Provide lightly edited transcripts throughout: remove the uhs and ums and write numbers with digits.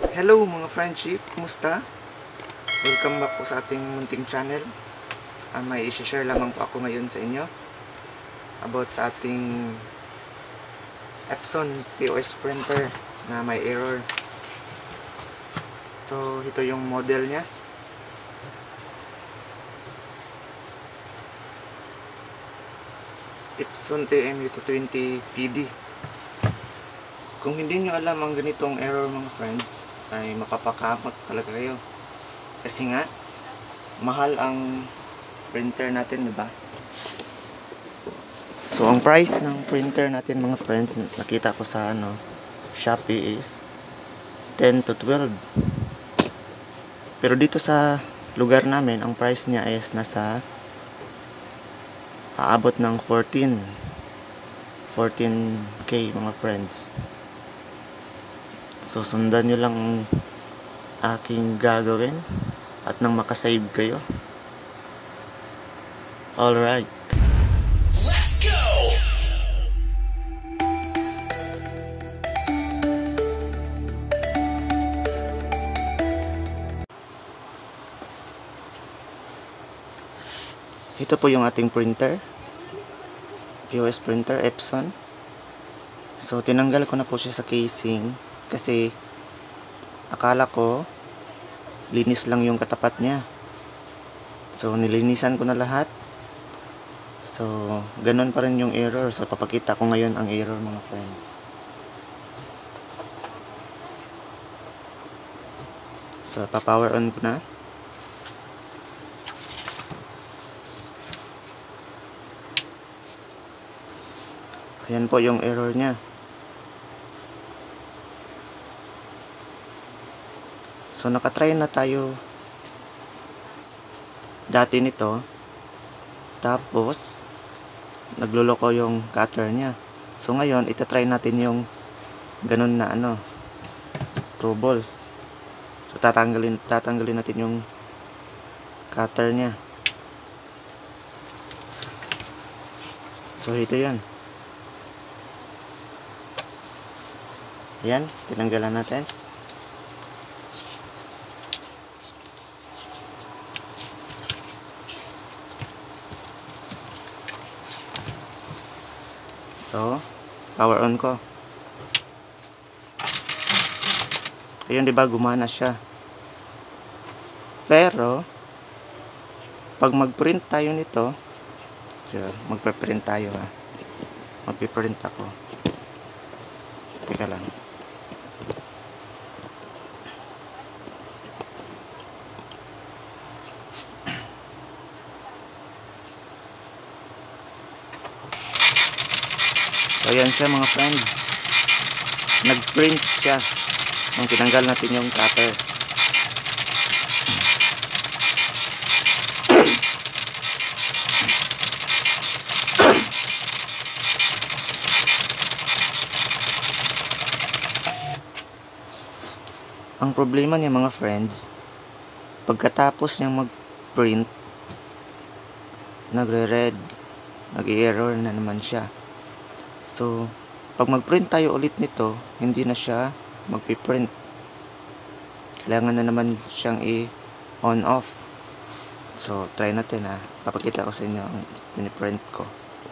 Hello mga friendship, kumusta? Welcome back po sa ating munting channel. May i-share lamang po ako ngayon sa inyo about sa ating Epson POS printer na may error. So ito yung model niya. Epson TMU220 PD. Kung hindi nyo alam ang ganitong error mga friends, ay mapapakamot talaga kayo. Kasi nga, mahal ang printer natin, diba? So, ang price ng printer natin mga friends, nakita ko sa Shopee is 10 to 12. Pero dito sa lugar namin, ang price niya is nasa aabot ng 14K mga friends. So sundan nyo lang ang aking gagawin at nang makasave kayo. Alright, Let's go! ito po yung ating printer, POS printer Epson. So tinanggal ko na po siya sa casing kasi akala ko linis lang yung katapat niya. So nilinisan ko na lahat. So ganun pa rin yung error. So papakita ko ngayon ang error mga friends. So pa-power on ko na. Ayan po yung error niya. So nakatry na tayo dati nito. Tapos nagluloko yung cutter niya. So ngayon itatry natin yung ganun na trouble. So tatanggalin natin yung cutter niya. So ito yan. Ayan, tinanggalan natin. So, power on ko. Ayun, diba, gumana siya. Pero, pag mag-print tayo nito, so, magpe-print tayo ha. Magpe-print ako. Teka lang. So ayan siya mga friends, nag-print siya nung tinanggal natin yung cutter. Ang problema niya mga friends, pagkatapos niyang mag-print, nagre-red, nag-error na naman siya. So, pag mag-print tayo ulit nito, hindi na siya magpiprint. Kailangan na naman siyang i-on off. So, try natin ha. Papakita ko sa inyo ang piniprint ko.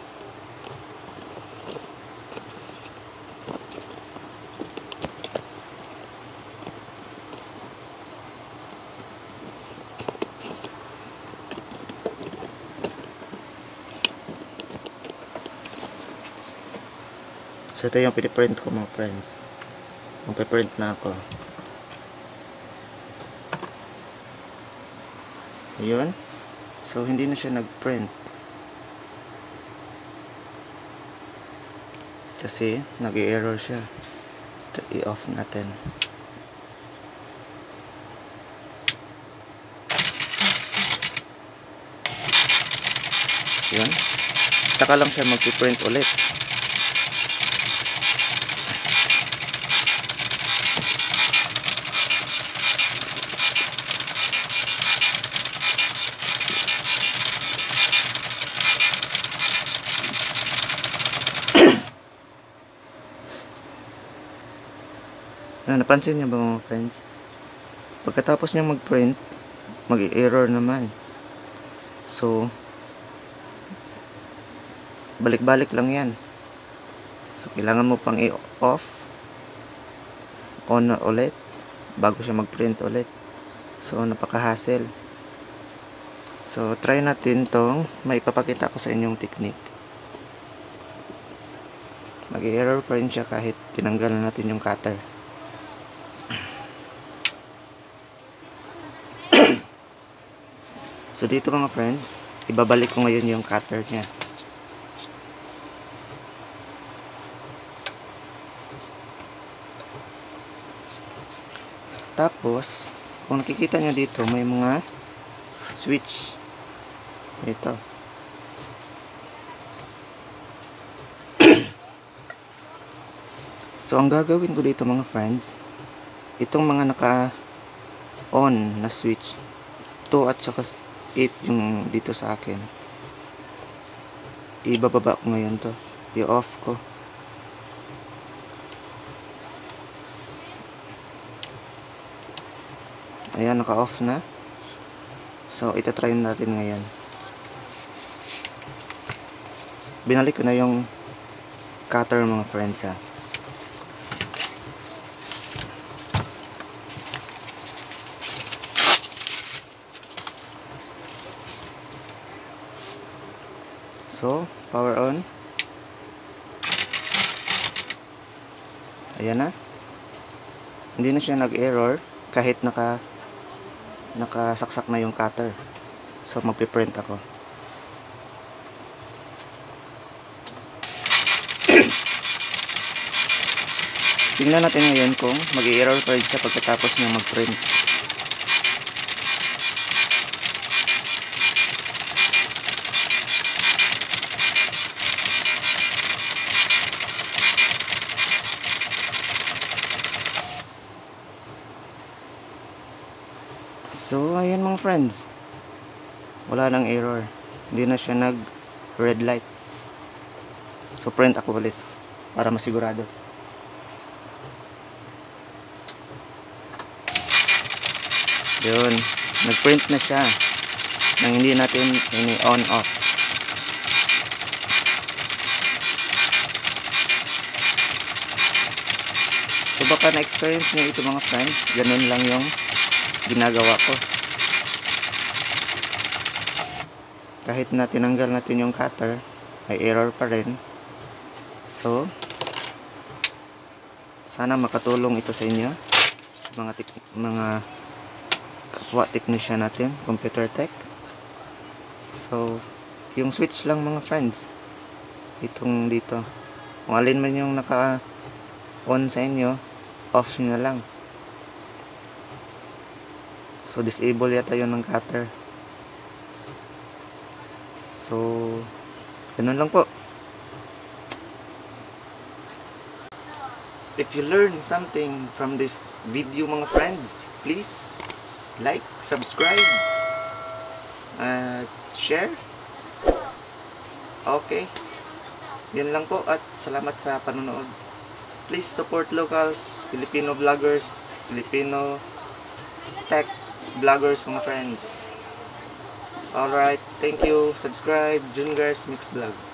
So ito yung piniprint ko mga friends. Magpiprint na ako. Ayun. So hindi na siya nag-print. Kasi nag-error siya. So i-off natin. Ayun. Saka lang siya magpiprint ulit. Napansin niyo ba mga friends? Pagkatapos niya mag-print, mag-error naman. So, balik-balik lang yan. So, kailangan mo pang i-off, on ulit, bago siya mag-print ulit. So, napaka-hassle. So, try natin tong maipapakita ko sa inyong technique. Mag-error pa rin siya kahit tinanggal natin yung cutter. So, dito mga friends, ibabalik ko ngayon yung cutter niya. Tapos, kung nakikita nyo dito, may mga switch. Ito. So, ang gagawin ko dito mga friends, itong mga naka-on na switch, 2 at saka 8 yung dito sa akin. Ibababa ko ngayon to. I-off ko. Ayan, naka-off na. So, itatry natin ngayon. Binalik ko na yung cutter mga friends ha. So, power on. Ayan na. Hindi na siya nag-error kahit nakasaksak na yung cutter. So, magpiprint ako. Tingnan natin ngayon kung mag-error pa rin siya pagkatapos niya mag-print. So, ayan mga friends. Wala nang error. Hindi na siya nag-red light. So, print ako ulit para masigurado. Yun. Nag-print na siya nang hindi natin ini-on off. So, baka na-experience nyo ito mga friends. Ganun lang yung ginagawa ko. Kahit na tinanggal natin yung cutter, may error pa rin. So, sana makatulong ito sa inyo, mga kapwa technician natin, computer tech. So, yung switch lang mga friends, itong dito, kung alin man yung naka-on sa inyo, off nyo na lang. So, disable yata yun ng cutter. So, ganun lang po. If you learn something from this video mga friends, please like, subscribe, share. Okay. Yan lang po at salamat sa panonood. Please support locals, Filipino vloggers, Filipino tech vloggers mga friends. Alright, thank you. Subscribe, Jungars Mix Vlog.